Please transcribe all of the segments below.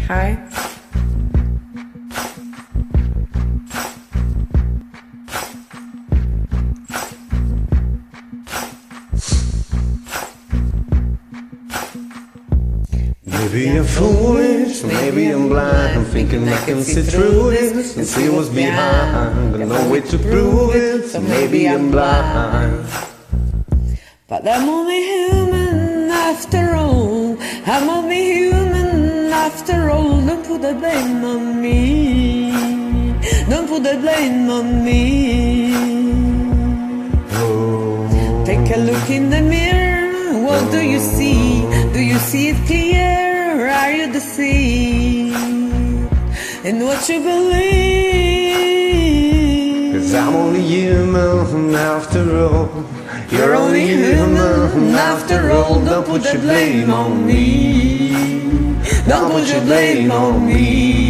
Hi. Maybe I'm foolish, maybe I'm blind. I'm thinking I can see through this and see what's behind. Got no way to prove it, so maybe I'm blind. But I'm only human after all. I'm only human after all. Don't put the blame on me. Don't put the blame on me. Take a look in the mirror. What do you see? Do you see it clear? Are you deceived in what you believe? 'Cause I'm only human after all. You're only human after all. Don't put the blame on me. Don't put your blame on me.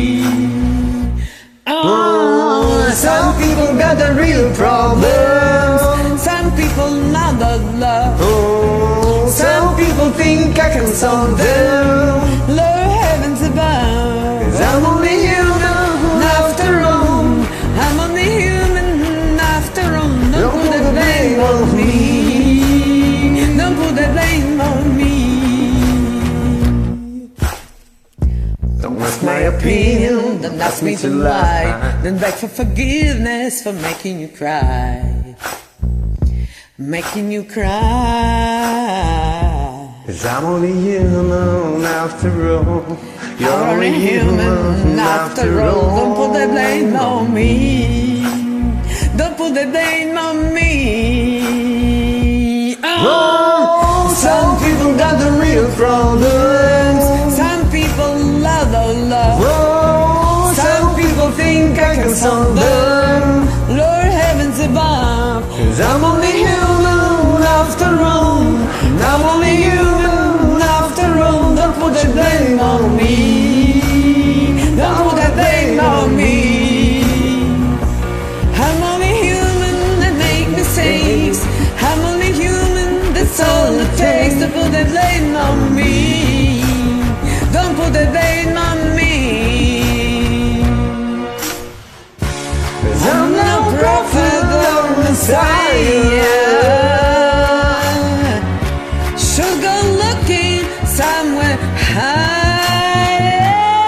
Oh, some people got the real problems. Some people not the love. Oh, some people think I can solve them. Lord heavens above. 'Cause I'm only human after all. I'm only human after all. Don't put the blame on me. Don't put the blame on me. Don't ask my opinion, don't ask me to lie. Don't beg for forgiveness for making you cry. Making you cry. 'Cause I'm only human after all. You're only human after all. Don't put the blame on me. Don't put the blame on me. Oh, some people got the real problems. Some people love the love. Oh, some people think I can solve them. Lord heavens above. 'Cause I'm only human after all. I'm only human after all. Don't put the blame on me. Don't put the blame on me. I'm only human and make mistakes. I'm only human, that's all it takes. To put the blame on me. Don't put the blame on me. 'Cause I'm no prophet or Messiah. Should go looking somewhere higher.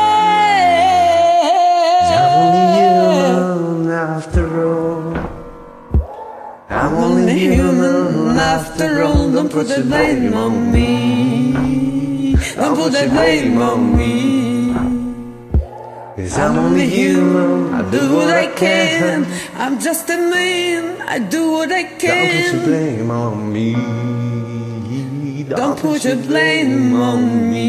I'm only human after all. I'm only human after all. Don't put the blame on me. Don't put the blame on me. 'Cause I'm only human. I do what I can. I'm just a man. I do what I Don't put your can. blame on me. Don't put your blame on me.